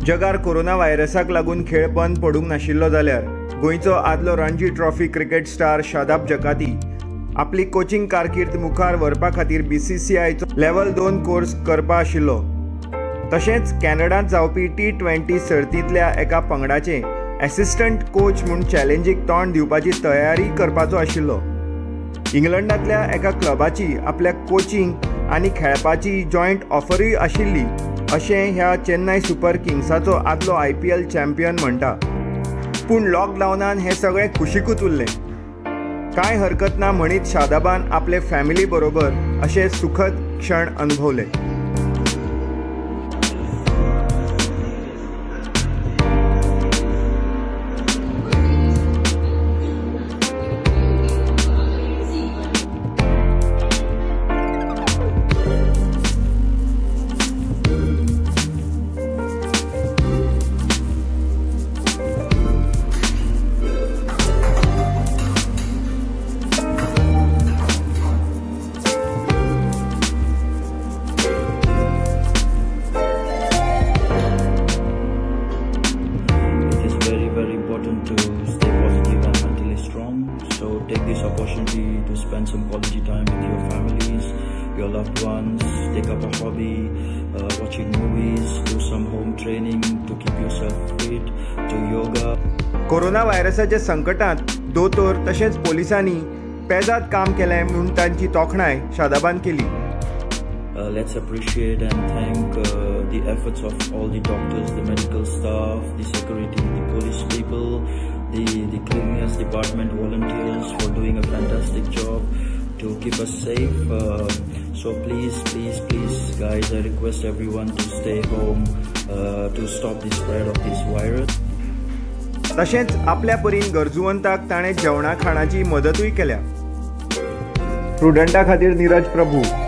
जगार कोरोना व्हायरसाक लागून खेळ बंद पडूंक नाशिल्लो जाल्यार गोंयचो आदलो Ranji trophy cricket star Shadab Jakati आपली कोचिंग कारकीर्द मुखार व्हरपा खातीर BCCIचो लेव्हल 2 कोर्स करपा आशिल्लो। तशेंच कॅनडांत जावपी T20 सर्तींतल्या एका पंगडाचे एसिस्टंट कोच म्हूण चॅलेंजीक तोंड दिवपाची तयारी करपाचो आशिल्लो। इंग्लंडांतल्या एका क्लबाची आपल्या कोचिंग आनी खेळपाची जॉयंट ऑफरूय आशिल्ली अशें ह्या चेन्नई सुपर किंग्साचो आदलो IPL चॅम्पियन म्हणटा। पूण लॉकडावनान हें सगळें खुशीकूच उरलें। कांय हरकत ना म्हणीत शादाबान आपले फॅमिली बरोबर अशें सुखद क्षण अनुभवले। To stay positive and mentally strong, so take this opportunity to spend some quality time with your families, your loved ones, take up a hobby, watching movies, do some home training to keep yourself fit, do yoga. Corona व्हायरसाच्या संकटात दोतोर तशेंच पोलिसांनी पेजाद काम केलें म्हणून तांची तोखणाय शादाबान केली। Let's appreciate and thank the efforts of all the doctors, the medical staff, the security, the police people, the cleanliness department volunteers for doing a fantastic job to keep us safe. So please guys, I request everyone to stay home to stop the spread of this virus. तशेंच आपल्या परीन गरजुवंताक ताणें जेवणा खाणाची मदतूय केल्या। स्टुडंटा खातीर नीरज प्रभू।